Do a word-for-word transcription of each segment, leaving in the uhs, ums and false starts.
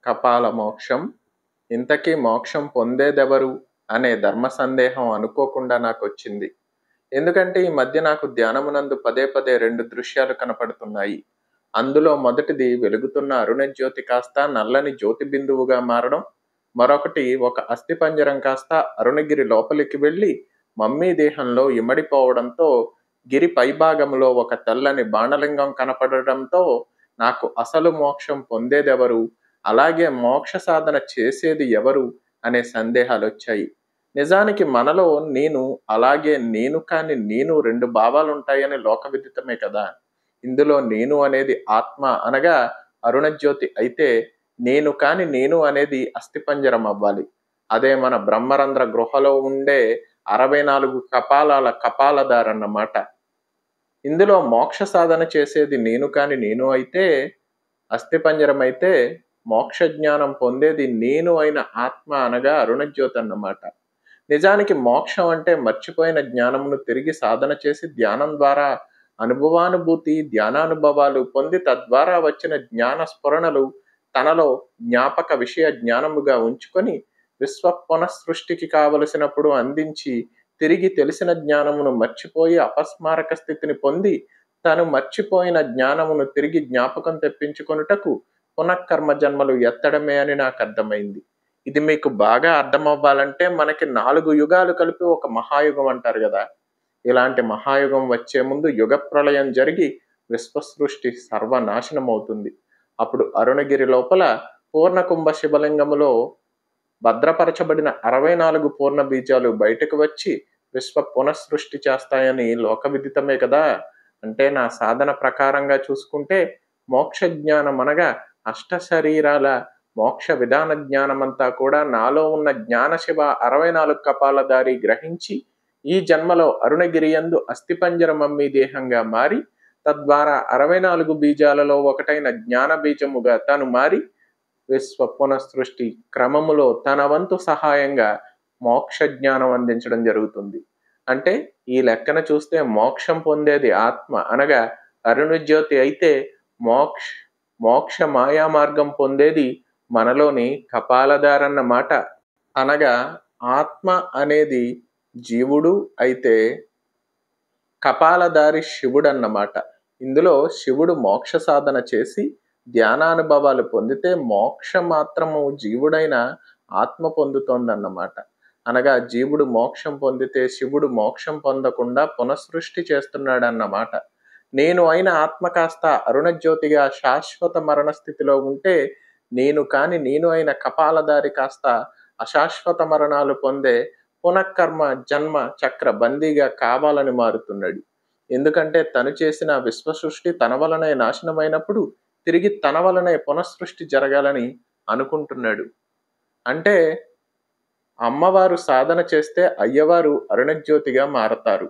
కపాల మోక్షం. ఇంతకీ మోక్షం పొందేదెవరు అనే ధర్మ సందేహం అనుకోకుండా నాకొచ్చింది. ఎందుకంటే ఈ మధ్య నాకు ధ్యానమునందు పదే పదే రెండు దృశ్యాలు కనపడుతున్నాయి. అందులో మొదటిది వెలుగుతున్న అరుణజ్యోతి కాస్త నల్లని జ్యోతి బిందువుగా మారడం, మరొకటి ఒక అస్థిపంజరం కాస్త అరుణగిరి లోపలికి వెళ్ళి మమ్మీ దేహంలో ఇమడిపోవడంతో గిరి పైభాగంలో ఒక తెల్లని బాణలింగం కనపడడంతో నాకు అసలు మోక్షం పొందేదెవరు, అలాగే మోక్ష సాధన చేసేది ఎవరు అనే సందేహాలు వచ్చాయి. నిజానికి మనలో నేను అలాగే నేను కాని నేను రెండు భావాలు ఉంటాయని లోక విదితమే కదా. ఇందులో నేను అనేది ఆత్మ అనగా అరుణజ్యోతి అయితే, నేను కాని నేను అనేది అస్థిపంజరం అవ్వాలి. అదే మన బ్రహ్మరంధ్ర గృహలో ఉండే అరవై నాలుగు కపాలాల కపాలదారన్నమాట. ఇందులో మోక్ష సాధన చేసేది నేను కాని నేను అయితే, అస్థిపంజరం అయితే, మోక్ష జ్ఞానం పొందేది నేను అయిన ఆత్మ అనగా అరుణజ్యోతి అన్నమాట. నిజానికి మోక్షం అంటే మర్చిపోయిన జ్ఞానమును తిరిగి సాధన చేసి ధ్యానం ద్వారా అనుభవానుభూతి ధ్యానానుభవాలు పొంది తద్వారా వచ్చిన జ్ఞాన స్ఫురణలు తనలో జ్ఞాపక విషయ జ్ఞానముగా ఉంచుకొని విశ్వ పునఃసృష్టికి కావలసినప్పుడు అందించి తిరిగి తెలిసిన జ్ఞానమును మర్చిపోయి అపస్మారక స్థితిని పొంది తను మర్చిపోయిన జ్ఞానమును తిరిగి జ్ఞాపకం తెప్పించుకొనుటకు పునఃకర్మ జన్మలు ఎత్తడమే అని నాకు అర్థమైంది. ఇది మీకు బాగా అర్థమవ్వాలంటే మనకి నాలుగు యుగాలు కలిపి ఒక మహాయుగం అంటారు కదా. ఇలాంటి మహాయుగం వచ్చే ముందు యుగ ప్రళయం జరిగి విశ్వసృష్టి సర్వనాశనం అవుతుంది. అప్పుడు అరుణగిరి లోపల పూర్ణకుంభ శివలింగములో భద్రపరచబడిన అరవై నాలుగు పూర్ణ బీజాలు బయటకు వచ్చి విశ్వ పునఃసృష్టి చేస్తాయని లోక విదితమే కదా. అంటే నా సాధన ప్రకారంగా చూసుకుంటే మోక్ష జ్ఞానం అనగా అష్ట శరీరాల మోక్ష విధాన జ్ఞానమంతా కూడా నాలో ఉన్న జ్ఞాన శివ అరవై నాలుగు కపాలధారి గ్రహించి ఈ జన్మలో అరుణగిరి యందు అస్థిపంజరమమ్మి దేహంగా మారి తద్వారా అరవై నాలుగు బీజాలలో ఒకటైన జ్ఞాన బీజముగా తను మారి విశ్వ పునఃసృష్టి క్రమములో తన వంతు సహాయంగా మోక్ష జ్ఞానం అందించడం జరుగుతుంది. అంటే ఈ లెక్కన చూస్తే మోక్షం పొందేది ఆత్మ అనగా అరుణజ్యోతి అయితే, మోక్ష మోక్ష మాయా మార్గం పొందేది మనలోని కపాలధారన్నమాట. అనగా ఆత్మ అనేది జీవుడు అయితే కపాలధారి శివుడు అన్నమాట. ఇందులో శివుడు మోక్ష సాధన చేసి ధ్యానానుభవాలు పొందితే మోక్షం మాత్రము జీవుడైన ఆత్మ పొందుతోందన్నమాట. అనగా జీవుడు మోక్షం పొందితే శివుడు మోక్షం పొందకుండా పునఃసృష్టి చేస్తున్నాడన్నమాట. నేను అయిన ఆత్మ కాస్త అరుణజ్యోతిగా శాశ్వత మరణ స్థితిలో ఉంటే, నేను కాని నేను అయిన కపాలధారి కాస్త అశాశ్వత మరణాలు పొందే పునఃకర్మ జన్మ చక్ర బందీగా కావాలని మారుతున్నాడు. ఎందుకంటే తను చేసిన విశ్వసృష్టి తన వలనే నాశనమైనప్పుడు తిరిగి తన వలనే పునఃసృష్టి జరగాలని అనుకుంటున్నాడు. అంటే అమ్మవారు సాధన చేస్తే అయ్యవారు అరుణజ్యోతిగా మారతారు.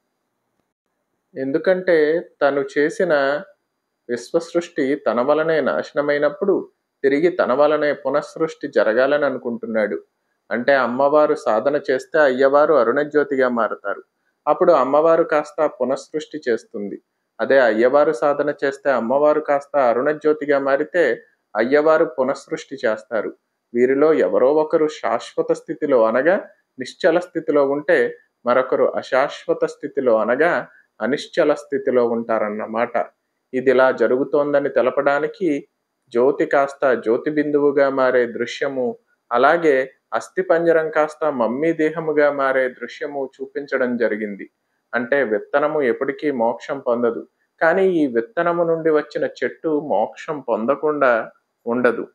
ఎందుకంటే తను చేసిన విశ్వసృష్టి తన వలనే నాశనమైనప్పుడు తిరిగి తన వలనే పునఃసృష్టి జరగాలని అనుకుంటున్నాడు. అంటే అమ్మవారు సాధన చేస్తే అయ్యవారు అరుణజ్యోతిగా మారతారు. అప్పుడు అమ్మవారు కాస్త పునఃసృష్టి చేస్తుంది. అదే అయ్యవారు సాధన చేస్తే అమ్మవారు కాస్త అరుణజ్యోతిగా మారితే అయ్యవారు పునఃసృష్టి చేస్తారు. వీరిలో ఎవరో ఒకరు శాశ్వత స్థితిలో అనగా నిశ్చల స్థితిలో ఉంటే మరొకరు అశాశ్వత స్థితిలో అనగా అనిశ్చల స్థితిలో ఉంటారన్నమాట. ఇదిలా జరుగుతోందని తెలపడానికి జ్యోతి కాస్త జ్యోతి బిందువుగా మారే దృశ్యము, అలాగే అస్థిపంజరం కాస్త మమ్మీ దేహముగా మారే దృశ్యము చూపించడం జరిగింది. అంటే విత్తనము ఎప్పటికీ మోక్షం పొందదు, కానీ ఈ విత్తనము నుండి వచ్చిన చెట్టు మోక్షం పొందకుండా ఉండదు.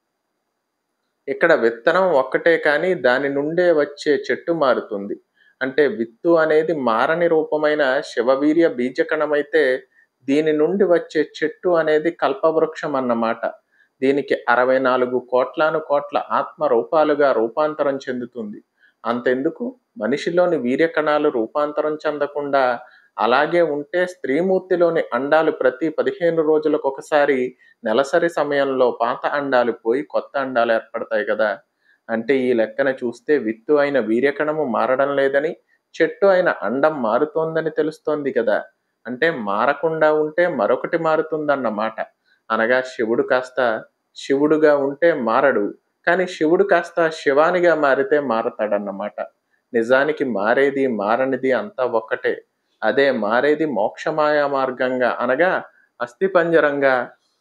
ఇక్కడ విత్తనం ఒక్కటే కానీ దాని నుండే వచ్చే చెట్టు మారుతుంది. అంటే విత్తు అనేది మారని రూపమైన శివవీర్య బీజకణమైతే దీని నుండి వచ్చే చెట్టు అనేది కల్పవృక్షం అన్నమాట. దీనికి అరవై నాలుగు కోట్లాను కోట్ల ఆత్మ రూపాలుగా రూపాంతరం చెందుతుంది. అంతెందుకు, మనిషిలోని వీర్యకణాలు రూపాంతరం చెందకుండా అలాగే ఉంటే స్త్రీమూర్తిలోని అండాలు ప్రతి పదిహేను రోజులకు ఒకసారి నెలసరి సమయంలో పాత అండాలు పోయి కొత్త అండాలు ఏర్పడతాయి కదా. అంటే ఈ లెక్కన చూస్తే విత్తు అయిన వీర్యకణము మారడం లేదని, చెట్టు అయిన అండం మారుతోందని తెలుస్తోంది కదా. అంటే మారకుండా ఉంటే మరొకటి మారుతుందన్నమాట. అనగా శివుడు కాస్త శివుడుగా ఉంటే మారడు. కానీ శివుడు కాస్త శివానిగా మారితే మారతాడన్నమాట. నిజానికి మారేది, మారనిది అంతా ఒక్కటే. అదే మారేది మోక్షమాయా మార్గంగా అనగా అస్థిపంజరంగా,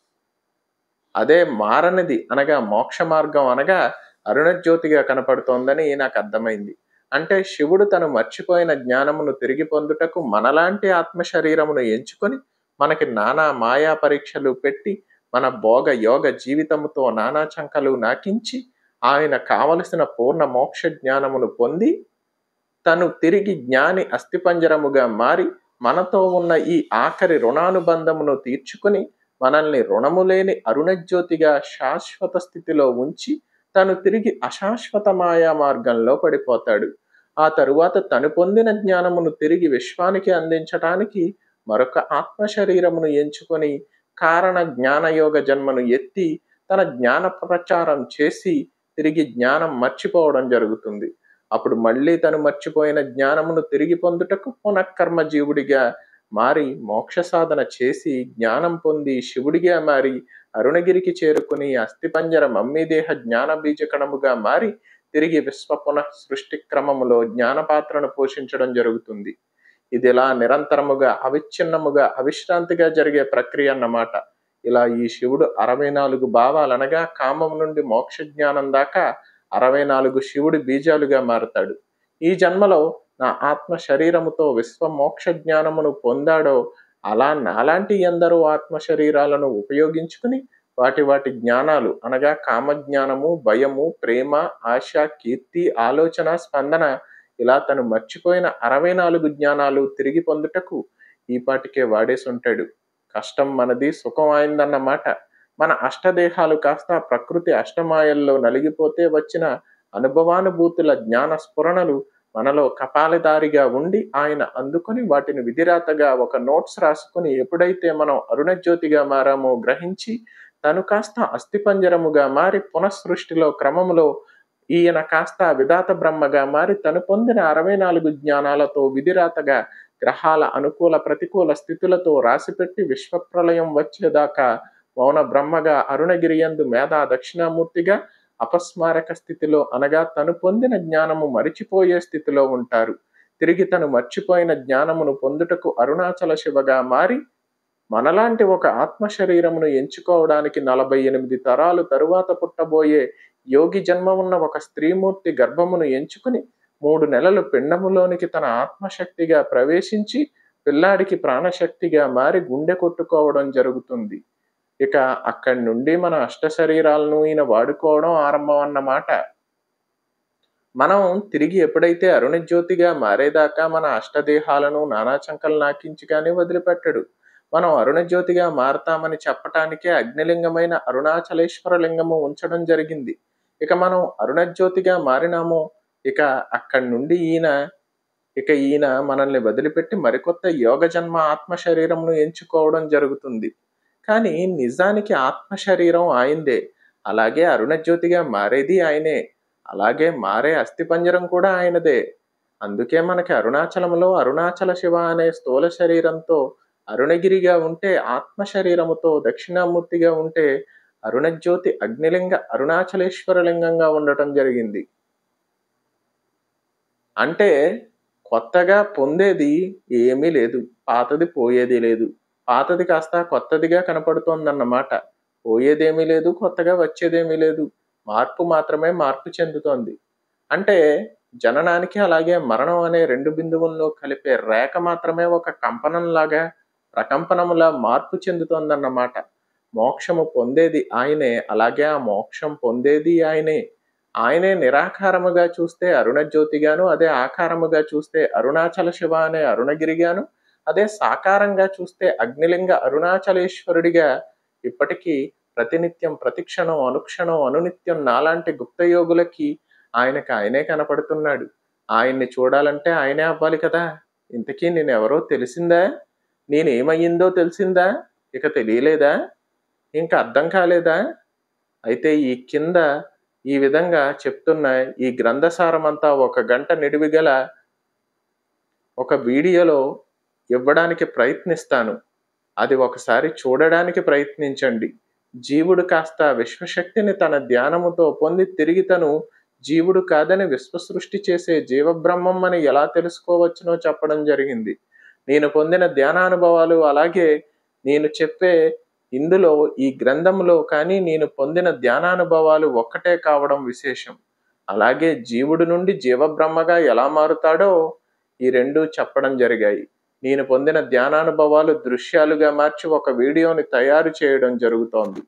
అదే మారనిది అనగా మోక్ష మార్గం అనగా అరుణజ్యోతిగా కనపడుతోందని నాకు అర్థమైంది. అంటే శివుడు తను మర్చిపోయిన జ్ఞానమును తిరిగి పొందుటకు మనలాంటి ఆత్మ శరీరమును ఎంచుకొని మనకి నానా మాయా పరీక్షలు పెట్టి మన భోగ యోగ జీవితముతో నానా చంకలు నాకించి ఆయన కావలసిన పూర్ణ మోక్ష జ్ఞానమును పొంది తను తిరిగి జ్ఞాని అస్థిపంజరముగా మారి మనతో ఉన్న ఈ ఆఖరి రుణానుబంధమును తీర్చుకుని మనల్ని రుణము లేని అరుణజ్యోతిగా శాశ్వత స్థితిలో ఉంచి తను తిరిగి అశాశ్వత మాయా మార్గంలో పడిపోతాడు. ఆ తరువాత తను పొందిన జ్ఞానమును తిరిగి విశ్వానికి అందించటానికి మరొక ఆత్మ శరీరమును ఎంచుకొని కారణ జ్ఞానయోగ జన్మను ఎత్తి తన జ్ఞాన ప్రచారం చేసి తిరిగి జ్ఞానం మర్చిపోవడం జరుగుతుంది. అప్పుడు మళ్ళీ తను మర్చిపోయిన జ్ఞానమును తిరిగి పొందుటకు పునఃకర్మ జీవుడిగా మారి మోక్ష సాధన చేసి జ్ఞానం పొంది శివుడిగా మారి అరుణగిరికి చేరుకుని అస్థిపంజర మమ్మీదేహ జ్ఞాన బీజకణముగా మారి తిరిగి విశ్వ పునః సృష్టి క్రమములో జ్ఞానపాత్రను పోషించడం జరుగుతుంది. ఇది ఇలా నిరంతరముగా అవిచ్ఛిన్నముగా అవిశ్రాంతిగా జరిగే ప్రక్రియ అన్నమాట. ఇలా ఈ శివుడు అరవై నాలుగు భావాలనగా కామం నుండి మోక్ష జ్ఞానం దాకా అరవై నాలుగు శివుడి బీజాలుగా మారతాడు. ఈ జన్మలో నా ఆత్మ శరీరముతో విశ్వ మోక్ష జ్ఞానమును పొందాడో అలా నాలాంటి ఎందరో ఆత్మ శరీరాలను ఉపయోగించుకుని వాటి వాటి జ్ఞానాలు అనగా కామజ్ఞానము, భయము, ప్రేమ, ఆశ, కీర్తి, ఆలోచన, స్పందన ఇలా తను మర్చిపోయిన అరవై నాలుగు జ్ఞానాలు తిరిగి పొందుటకు ఈపాటికే వాడేసుంటాడు. కష్టం మనది, సుఖం ఆయనదన్నమాట. మన అష్టదేహాలు కాస్త ప్రకృతి అష్టమాయల్లో నలిగిపోతే వచ్చిన అనుభవానుభూతుల జ్ఞాన స్ఫురణలు మనలో కపాలదారిగా ఉండి ఆయన అందుకొని వాటిని విధిరాతగా ఒక నోట్స్ రాసుకుని ఎప్పుడైతే మనం అరుణజ్యోతిగా మారామో గ్రహించి తను కాస్త అస్థిపంజరముగా మారి పునఃసృష్టిలో క్రమములో ఈయన కాస్త విధాత బ్రహ్మగా మారి తను పొందిన అరవై నాలుగు జ్ఞానాలతో విధిరాతగా గ్రహాల అనుకూల ప్రతికూల స్థితులతో రాసిపెట్టి విశ్వప్రలయం వచ్చేదాకా మౌన బ్రహ్మగా అరుణగిరియందు మేధా దక్షిణామూర్తిగా అపస్మారక స్థితిలో అనగా తను పొందిన జ్ఞానము మరిచిపోయే స్థితిలో ఉంటారు. తిరిగి తను మర్చిపోయిన జ్ఞానమును పొందుటకు అరుణాచల శివగా మారి మనలాంటి ఒక ఆత్మ శరీరమును ఎంచుకోవడానికి నలభై ఎనిమిది తరాలు తరువాత పుట్టబోయే యోగి జన్మ ఉన్న ఒక స్త్రీమూర్తి గర్భమును ఎంచుకుని మూడు నెలలు పిండములోనికి తన ఆత్మశక్తిగా ప్రవేశించి పిల్లాడికి ప్రాణశక్తిగా మారి గుండె కొట్టుకోవడం జరుగుతుంది. ఇక అక్కడి నుండి మన అష్ట శరీరాలను ఈయన వాడుకోవడం ఆరంభం అన్నమాట. మనం తిరిగి ఎప్పుడైతే అరుణజ్యోతిగా మారేదాకా మన అష్టదేహాలను నానా చంకలు నాకించి కానీ వదిలిపెట్టడు. మనం అరుణజ్యోతిగా మారతామని చెప్పటానికే అగ్నిలింగమైన అరుణాచలేశ్వర లింగము ఉంచడం జరిగింది. ఇక మనం అరుణజ్యోతిగా మారినామో ఇక అక్కడి నుండి ఈయన ఇక ఈయన మనల్ని వదిలిపెట్టి మరికొత్త యోగ జన్మ ఆత్మ శరీరంను ఎంచుకోవడం జరుగుతుంది. కానీ నిజానికి ఆత్మ శరీరం ఆయనదే, అలాగే అరుణజ్యోతిగా మారేది ఆయనే, అలాగే మారే అస్థిపంజరం కూడా ఆయనదే. అందుకే మనకి అరుణాచలంలో అరుణాచల శివ అనే స్థూల శరీరంతో అరుణగిరిగా ఉంటే, ఆత్మ శరీరముతో దక్షిణామూర్తిగా ఉంటే అరుణజ్యోతి అగ్నిలింగ అరుణాచలేశ్వర లింగంగా ఉండటం జరిగింది. అంటే కొత్తగా పొందేది ఏమీ లేదు, పాతది పోయేది లేదు. పాతది కాస్త కొత్తదిగా కనపడుతోందన్నమాట. పోయేదేమీ లేదు, కొత్తగా వచ్చేదేమీ లేదు. మార్పు మాత్రమే మార్పు చెందుతోంది. అంటే జననానికి అలాగే మరణం అనే రెండు బిందువుల్లో కలిపే రేఖ మాత్రమే ఒక కంపనంలాగా ప్రకంపనములా మార్పు చెందుతోందన్నమాట. మోక్షము పొందేది ఆయనే, అలాగే ఆ మోక్షం పొందేది ఆయనే. ఆయనే నిరాకారముగా చూస్తే అరుణజ్యోతిగాను, అదే ఆకారముగా చూస్తే అరుణాచల శివ అనే అరుణగిరిగాను, అదే సాకారంగా చూస్తే అగ్నిలింగ అరుణాచలేశ్వరుడిగా ఇప్పటికీ ప్రతినిత్యం ప్రతిక్షణం అనుక్షణం అనునిత్యం నాలాంటి గుప్తయోగులకి ఆయనకి ఆయనే కనపడుతున్నాడు. ఆయన్ని చూడాలంటే ఆయనే అవ్వాలి కదా. ఇంతకీ నేనెవరో తెలిసిందా? నేనేమయ్యిందో తెలిసిందా? ఇక తెలియలేదా? ఇంకా అర్థం కాలేదా? అయితే ఈ కింద ఈ విధంగా చెప్తున్న ఈ గ్రంథసారమంతా ఒక గంట నిడివిగల ఒక వీడియోలో ఇవ్వడానికి ప్రయత్నిస్తాను. అది ఒకసారి చూడడానికి ప్రయత్నించండి. జీవుడు కాస్త విశ్వశక్తిని తన ధ్యానముతో పొంది తిరిగి తను జీవుడు కాదని విశ్వసృష్టి చేసే జీవబ్రహ్మం అని ఎలా తెలుసుకోవచ్చునో చెప్పడం జరిగింది. నేను పొందిన ధ్యానానుభవాలు అలాగే నేను చెప్పే ఇందులో ఈ గ్రంథంలో కానీ నేను పొందిన ధ్యానానుభవాలు ఒక్కటే కావడం విశేషం. అలాగే జీవుడి నుండి జీవబ్రహ్మగా ఎలా మారుతాడో ఈ రెండు చెప్పడం జరిగాయి. నేను పొందిన ధ్యానానుభవాలు దృశ్యాలుగా మార్చి ఒక వీడియోని తయారు చేయడం జరుగుతోంది.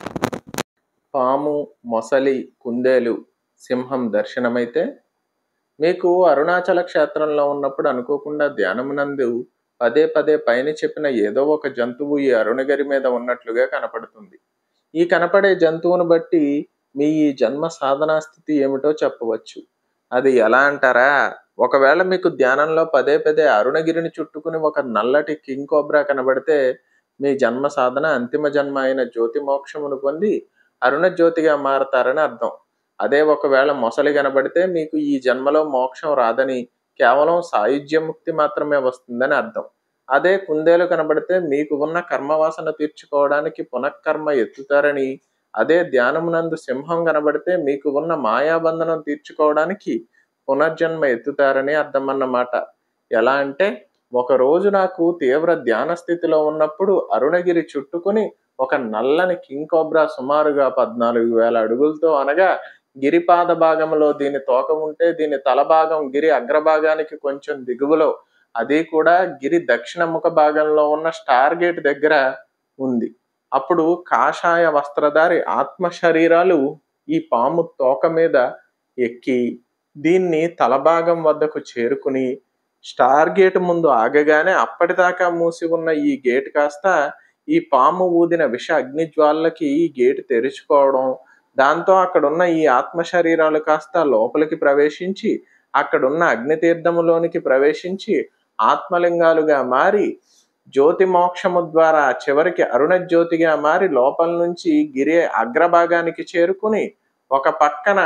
పాము, మొసలి, కుందేలు, సింహం దర్శనమైతే మీకు అరుణాచల క్షేత్రంలో ఉన్నప్పుడు అనుకోకుండా ధ్యానమునందు పదే పదే పైన చెప్పిన ఏదో ఒక జంతువు ఈ అరుణగిరి మీద ఉన్నట్లుగా కనపడుతుంది. ఈ కనపడే జంతువును బట్టి మీ ఈ జన్మ సాధనా స్థితి ఏమిటో చెప్పవచ్చు. అది ఎలా అంటారా? ఒకవేళ మీకు ధ్యానంలో పదే పదే అరుణగిరిని చుట్టుకుని ఒక నల్లటి కింగ్ కోబ్రా కనబడితే మీ జన్మ సాధన అంతిమ జన్మ అయిన జ్యోతి మోక్షమును పొంది అరుణ జ్యోతిగా మారతారని అర్థం. అదే ఒకవేళ మొసలి కనబడితే మీకు ఈ జన్మలో మోక్షం రాదని, కేవలం సాయుజ్యముక్తి మాత్రమే వస్తుందని అర్థం. అదే కుందేలు కనబడితే మీకు ఉన్న కర్మవాసన తీర్చుకోవడానికి పునఃకర్మ ఎత్తుతారని, అదే ధ్యానమునందు సింహం కనబడితే మీకు ఉన్న మాయాబంధనం తీర్చుకోవడానికి పునర్జన్మ ఎత్తుతారని అర్థం అన్నమాట. ఎలా అంటే, ఒకరోజు నాకు తీవ్ర ధ్యాన స్థితిలో ఉన్నప్పుడు అరుణగిరి చుట్టుకుని ఒక నల్లని కింగ్ కోబ్రా సుమారుగా పద్నాలుగు వేల అడుగులతో, అనగా గిరిపాద భాగంలో దీని తోక ఉంటే దీని తల భాగం గిరి అగ్రభాగానికి కొంచెం దిగువలో, అది కూడా గిరి దక్షిణ ముఖ భాగంలో ఉన్న స్టార్ గేట్ దగ్గర ఉంది. అప్పుడు కాషాయ వస్త్రధారి ఆత్మ శరీరాలు ఈ పాము తోక మీద ఎక్కి దీన్ని తల భాగం వద్దకు చేరుకుని స్టార్ గేట్ ముందు ఆగగానే అప్పటిదాకా మూసి ఉన్న ఈ గేట్ కాస్త ఈ పాము ఊదిన విష అగ్నిజ్వాలకి ఈ గేటు తెరుచుకోవడం, దాంతో అక్కడున్న ఈ ఆత్మ శరీరాలు కాస్త లోపలికి ప్రవేశించి అక్కడున్న అగ్నితీర్థములోనికి ప్రవేశించి ఆత్మలింగాలుగా మారి జ్యోతి మోక్షము ద్వారా చివరికి అరుణ జ్యోతిగా మారి లోపల నుంచి గిరి అగ్రభాగానికి చేరుకుని ఒక పక్కన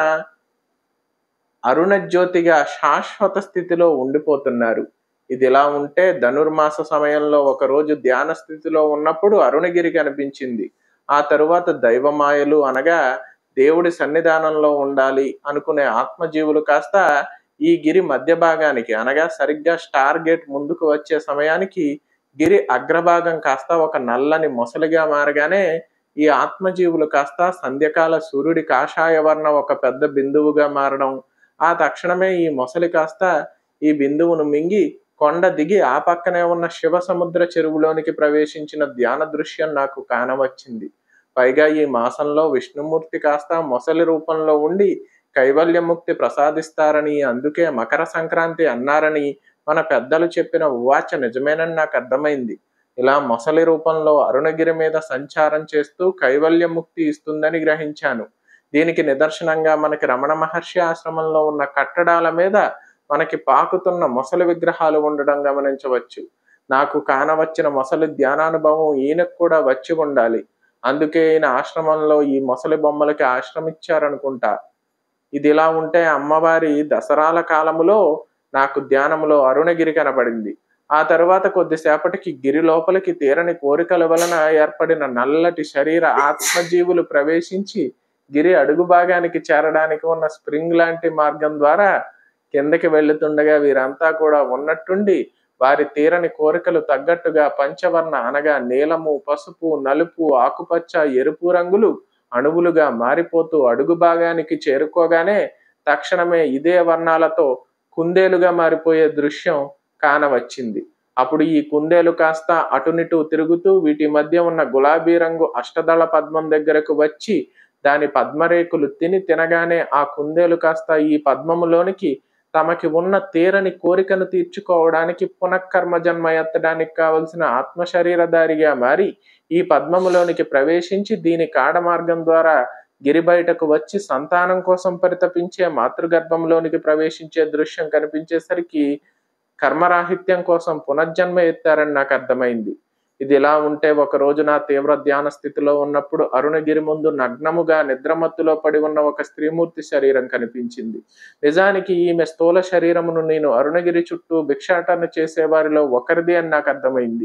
అరుణ జ్యోతిగా శాశ్వత స్థితిలో ఉండిపోతున్నారు. ఇది ఇలా ఉంటే ధనుర్మాస సమయంలో ఒకరోజు ధ్యాన స్థితిలో ఉన్నప్పుడు అరుణగిరి కనిపించింది. ఆ తరువాత దైవమాయలు అనగా దేవుడి సన్నిధానంలో ఉండాలి అనుకునే ఆత్మజీవులు కాస్త ఈ గిరి మధ్య భాగానికి అనగా సరిగ్గా స్టార్ గేట్ ముందుకు వచ్చే సమయానికి గిరి అగ్రభాగం కాస్త ఒక నల్లని మొసలిగా మారగానే ఈ ఆత్మజీవులు కాస్త సంధ్యకాల సూర్యుడి కాషాయ వర్ణ ఒక పెద్ద బిందువుగా మారడం, ఆ తక్షణమే ఈ మొసలి కాస్త ఈ బిందువును మింగి కొండ దిగి ఆ పక్కనే ఉన్న శివ సముద్ర చెరువులోనికి ప్రవేశించిన ధ్యాన దృశ్యం నాకు కానవచ్చింది. పైగా ఈ మాసంలో విష్ణుమూర్తి కాస్త మొసలి రూపంలో ఉండి కైవల్యముక్తి ప్రసాదిస్తారని, అందుకే మకర సంక్రాంతి అన్నారని మన పెద్దలు చెప్పిన ఉవాచ నిజమేనని నాకు అర్థమైంది. ఇలా మొసలి రూపంలో అరుణగిరి మీద సంచారం చేస్తూ కైవల్యముక్తి ఇస్తుందని గ్రహించాను. దీనికి నిదర్శనంగా మనకి రమణ మహర్షి ఆశ్రమంలో ఉన్న కట్టడాల మీద మనకి పాకుతున్న మొసలి విగ్రహాలు ఉండడం గమనించవచ్చు. నాకు కానవచ్చిన మొసలి ధ్యానానుభవం ఈయనకు కూడా వచ్చి ఉండాలి. అందుకే ఈయన ఆశ్రమంలో ఈ మొసలి బొమ్మలకి ఆశ్రమించారనుకుంటా. ఇది ఇలా ఉంటే అమ్మవారి దసరాల కాలములో నాకు ధ్యానములో అరుణగిరి కనబడింది. ఆ తరువాత కొద్దిసేపటికి గిరి లోపలికి తీరని కోరికల వలన ఏర్పడిన నల్లటి శరీర ఆత్మజీవులు ప్రవేశించి గిరి అడుగు భాగానికి చేరడానికి ఉన్న స్ప్రింగ్ లాంటి మార్గం ద్వారా కిందకి వెళ్తుండగా వీరంతా కూడా ఉన్నట్టుండి వారి తీరని కోరికలు తగ్గట్టుగా పంచవర్ణ అనగా నీలము, పసుపు, నలుపు, ఆకుపచ్చ, ఎరుపు రంగులు అణువులుగా మారిపోతూ అడుగు భాగానికి చేరుకోగానే తక్షణమే ఇదే వర్ణాలతో కుందేలుగా మారిపోయే దృశ్యం కానవచ్చింది. అప్పుడు ఈ కుందేలు కాస్త అటునిటు తిరుగుతూ వీటి మధ్య ఉన్న గులాబీ రంగు అష్టదళ పద్మం దగ్గరకు వచ్చి దాని పద్మరేకులు తిని తినగానే ఆ కుందేలు కాస్త ఈ పద్మములోనికి తమకి ఉన్న తీరని కోరికను తీర్చుకోవడానికి పునఃకర్మ జన్మ ఎత్తడానికి కావలసిన ఆత్మశరీరధారిగా మారి ఈ పద్మములోనికి ప్రవేశించి దీని కాడ మార్గం ద్వారా గిరి బయటకు వచ్చి సంతానం కోసం పరితపించే మాతృగర్భంలోనికి ప్రవేశించే దృశ్యం కనిపించేసరికి కర్మరాహిత్యం కోసం పునర్జన్మ ఎత్తారని నాకు అర్థమైంది. ఇది ఇలా ఉంటే ఒక రోజు నా తీవ్ర ధ్యాన స్థితిలో ఉన్నప్పుడు అరుణగిరి ముందు నగ్నముగా నిద్రమత్తులో పడి ఉన్న ఒక స్త్రీమూర్తి శరీరం కనిపించింది. నిజానికి ఈమె స్థూల శరీరమును నేను అరుణగిరి చుట్టూ భిక్షాటన చేసే వారిలో ఒకరిది అని నాకు అర్థమైంది.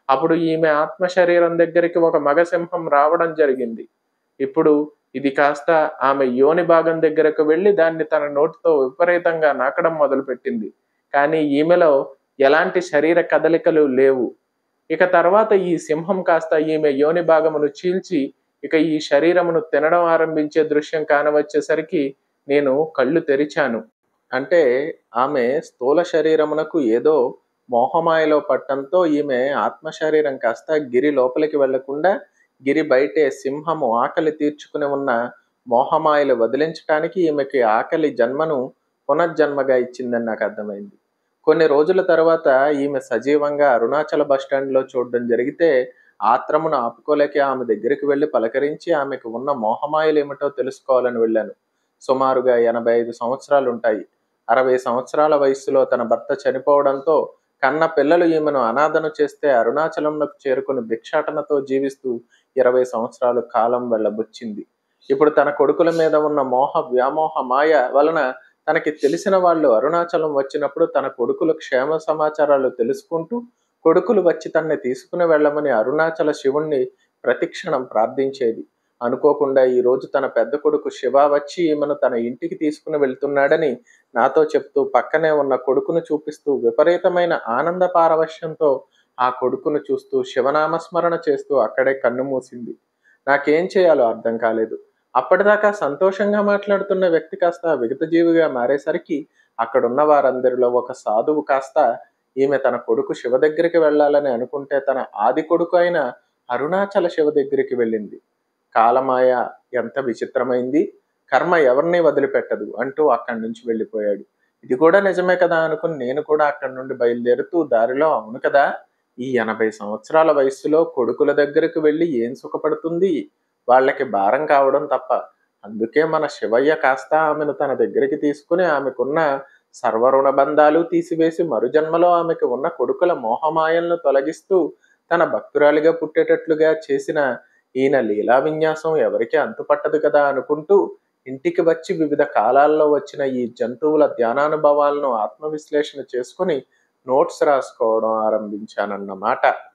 అప్పుడు ఈమె ఆత్మ శరీరం దగ్గరికి ఒక మగ సింహం రావడం జరిగింది. ఇప్పుడు ఇది కాస్త ఆమె యోని భాగం దగ్గరకు వెళ్లి దాన్ని తన నోటితో విపరీతంగా నాకడం మొదలుపెట్టింది. కానీ ఈమెలో ఎలాంటి శరీర కదలికలు లేవు. ఇక తర్వాత ఈ సింహం కాస్త ఈమె యోని భాగమును చీల్చి ఇక ఈ శరీరమును తినడం ఆరంభించే దృశ్యం కానవచ్చేసరికి నేను కళ్ళు తెరిచాను. అంటే ఆమె స్థూల శరీరమునకు ఏదో మోహమాయలో పట్టంతో ఈమె ఆత్మ శరీరం కాస్త గిరి లోపలికి వెళ్లకుండా గిరి బయటే సింహము ఆకలి తీర్చుకుని ఉన్న మోహమాయలు వదిలించటానికి ఈమెకి ఆకలి జన్మను పునర్జన్మగా ఇచ్చిందని నాకు అర్థమైంది. కొన్ని రోజుల తర్వాత ఈమె సజీవంగా అరుణాచల బస్టాండ్‌లో చూడడం జరిగితే ఆత్రమును ఆపుకోలేక ఆమె దగ్గరికి వెళ్లి పలకరించి ఆమెకు ఉన్న మోహమాయలేమిటో తెలుసుకోవాలని వెళ్ళాను. సుమారుగా ఎనభై ఐదు సంవత్సరాలుంటాయి. అరవై సంవత్సరాల వయస్సులో తన భర్త చనిపోవడంతో కన్న పిల్లలు ఈమెను అనాథను చేస్తే అరుణాచలంలోకి చేరుకుని భిక్షాటనతో జీవిస్తూ ఇరవై సంవత్సరాలు కాలం వెళ్ళబుచ్చింది. ఇప్పుడు తన కొడుకుల మీద ఉన్న మోహ వ్యామోహ మాయ వలన తనకి తెలిసిన వాళ్ళు అరుణాచలం వచ్చినప్పుడు తన కొడుకుల క్షేమ సమాచారాలు తెలుసుకుంటూ కొడుకులు వచ్చి తనని తీసుకుని వెళ్ళమని అరుణాచల శివుణ్ణి ప్రతిక్షణం ప్రార్థించేది. అనుకోకుండా ఈ రోజు తన పెద్ద కొడుకు శివ వచ్చి ఈమెను తన ఇంటికి తీసుకుని వెళ్తున్నాడని నాతో చెప్తూ పక్కనే ఉన్న కొడుకును చూపిస్తూ విపరీతమైన ఆనంద పారవశ్యంతో ఆ కొడుకును చూస్తూ శివనామస్మరణ చేస్తూ అక్కడే కన్ను మూసింది. నాకేం చేయాలో అర్థం కాలేదు. అప్పటిదాకా సంతోషంగా మాట్లాడుతున్న వ్యక్తి కాస్త విగతజీవిగా మారేసరికి అక్కడున్న వారందరిలో ఒక సాధువు కాస్త ఈమె తన కొడుకు శివ దగ్గరికి వెళ్ళాలని అనుకుంటే తన ఆది కొడుకు అయిన అరుణాచల శివ దగ్గరికి వెళ్ళింది. కాలమాయ ఎంత విచిత్రమైంది, కర్మ ఎవరిని వదిలిపెట్టదు అంటూ అక్కడి నుంచి వెళ్ళిపోయాడు. ఇది కూడా నిజమే కదా అనుకుని నేను కూడా అక్కడి నుండి బయలుదేరుతూ దారిలో అవును కదా, ఈ ఎనభై సంవత్సరాల వయస్సులో కొడుకుల దగ్గరకు వెళ్ళి ఏం సుఖపడుతుంది, వాళ్ళకి భారం కావడం తప్ప. అందుకే మన శివయ్య కాస్త ఆమెను తన దగ్గరికి తీసుకుని ఆమెకున్న సర్వరుణ బంధాలు తీసివేసి మరుజన్మలో ఆమెకు ఉన్న కొడుకుల మోహమాయలను తొలగిస్తూ తన భక్తురాలిగా పుట్టేటట్లుగా చేసిన ఈయన లీలా విన్యాసం ఎవరికి అంతుపట్టదు కదా అనుకుంటూ ఇంటికి వచ్చి వివిధ కాలాల్లో వచ్చిన ఈ జంతువుల ధ్యానానుభవాలను ఆత్మవిశ్లేషణ చేసుకుని నోట్స్ రాసుకోవడం ఆరంభించానన్నమాట.